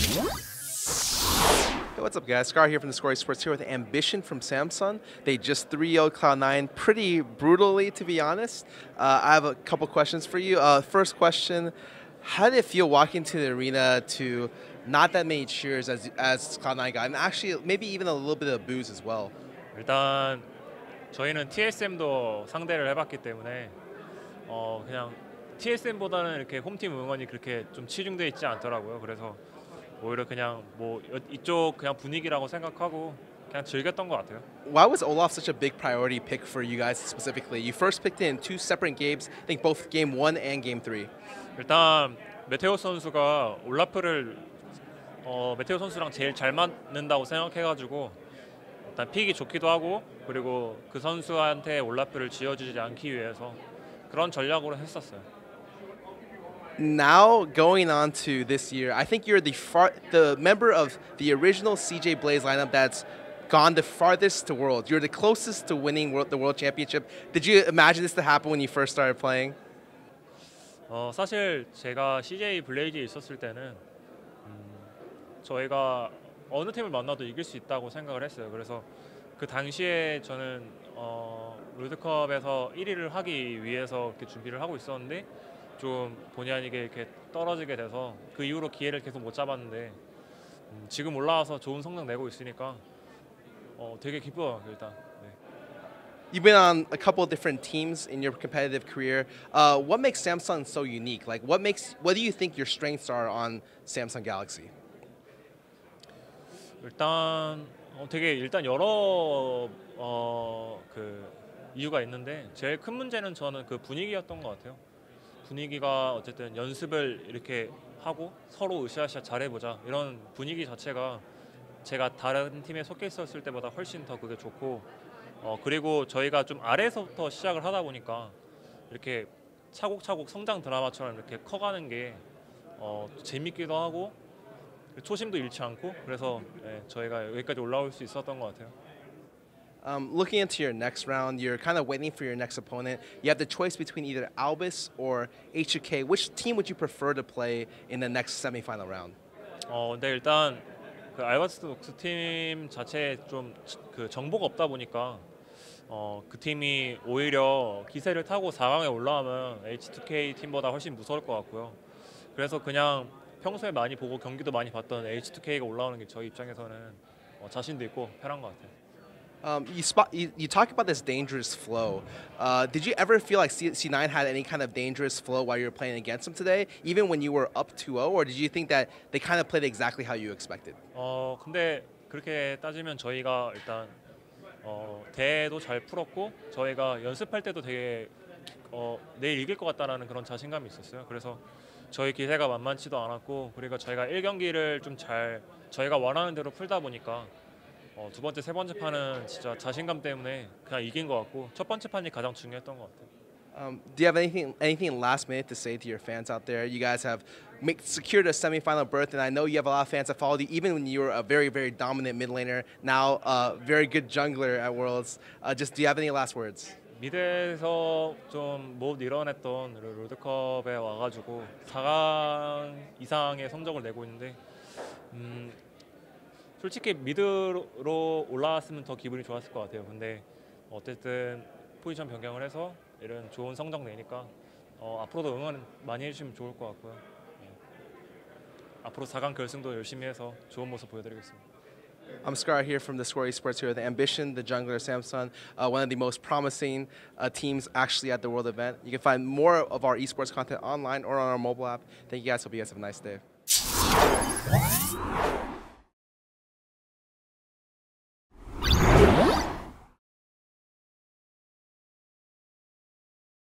Hey, what's up, guys? Scar here from the Score Esports here with Ambition from Samsung. They just 3-0 Cloud9 pretty brutally, to be honest. I have a couple questions for you. First question, how did it feel walking to the arena to not that many cheers as Cloud9 got, and actually maybe even a little bit of booze as well? 일단 저희는 TSM도 상대를 해봤기 때문에 그냥 TSM보다는 이렇게 홈팀 응원이 그렇게 좀 치중돼 있지 않더라고요. 그래서 오히려 그냥 뭐 이쪽 그냥 분위기라고 생각하고 그냥 즐겼던 것 같아요. Why was Olaf such a big priority pick for you guys specifically? You first picked it in two separate games, I think both Game 1 and Game 3. 일단 메테오 선수가 올라프를 메테오 선수랑 제일 잘 맞는다고 생각해가지고 일단 픽이 좋기도 하고 그리고 그 선수한테 올라프를 지어주지 않기 위해서 그런 전략으로 했었어요. Now going on to this year, I think you're the member of the original CJ Blaze lineup that's gone the farthest to Worlds. You're the closest to winning the World Championship. Did you imagine this to happen when you first started playing? 사실 제가 CJ 블레이즈에 있었을 때는 저희가 어느 팀을 만나도 이길 수 있다고 생각을 했어요. 그래서 그 당시에 저는 롤드컵에서 1위를 하기 위해서 이렇게 준비를 하고 있었는데 좀 본의 아니게 이렇게 떨어지게 돼서 그 이후로 기회를 계속 못 잡았는데 지금 올라와서 좋은 성적 내고 있으니까 되게 기뻐요 일단. 네. You've been on a couple of different teams in your competitive career. What makes Samsung so unique? Like, what do you think your strengths are on Samsung Galaxy? 일단 일단 여러 그 이유가 있는데 제일 큰 문제는 저는 그 분위기였던 것 같아요. 분위기가 어쨌든 연습을 이렇게 하고 서로 으쌰으쌰 잘해보자 이런 분위기 자체가 제가 다른 팀에 속해 있었을 때보다 훨씬 더 그게 좋고 그리고 저희가 좀 아래에서부터 시작을 하다 보니까 이렇게 차곡차곡 성장 드라마처럼 이렇게 커가는 게 재밌기도 하고 초심도 잃지 않고 그래서 저희가 여기까지 올라올 수 있었던 것 같아요. Looking into your next round, you're kind of waiting for your next opponent. You have the choice between either Albus or H2K. Which team would you prefer to play in the next semifinal round? 근데 일단 그 알바스 녹스 팀 자체에 좀 그 정보가 없다 보니까 그 팀이 오히려 기세를 타고 4강에 올라오면 H2K 팀보다 훨씬 무서울 것 같고요. 그래서 그냥 평소에 많이 보고 경기도 많이 봤던 H2K가 올라오는 게 저희 입장에서는 자신도 있고 편한 것 같아요. You talk about this dangerous flow. Did you ever feel like C9 had any kind of dangerous flow while you were playing against them today, even when you were up 2-0, or did you think that they kind of played exactly how you expected? 근데 그렇게 따지면 저희가 일단 대회도 잘 풀었고 저희가 연습할 때도 되게 내일 이길 것 같다라는 그런 자신감이 있었어요. 그래서 저희 기세가 만만치도 않았고 그리고 저희가 1경기를 좀 잘 저희가 원하는 대로 풀다 보니까 두 번째, 세 번째 판은 진짜 자신감 때문에 그냥 이긴 것 같고 첫 번째 판이 가장 중요했던 것 같아요. Do you have anything last minute to say to your fans out there? You guys have secured a semifinal berth, and I know you have a lot of fans that followed you, even when you were a very, very dominant mid laner. Now, a very good jungler at Worlds. Just do you have any last words? 미드에서 좀 못 이뤄냈던 롤드컵에 와가지고 4강 이상의 성적을 내고 있는데 솔직히 미드로 올라왔으면 더 기분이 좋았을 것 같아요. 근데 어쨌든 포지션 변경을 해서 이런 좋은 성적 내니까 앞으로도 응원 많이 해주시면 좋을 것 같고요. 앞으로 4강 결승도 열심히 해서 좋은 모습 보여드리겠습니다. I'm Scar here from the Score Esports here with Ambition, the jungler Samsung, one of the most promising teams actually at the World event. You can find more of our esports content online or on our mobile app. Thank you guys. Hope you guys have a nice day.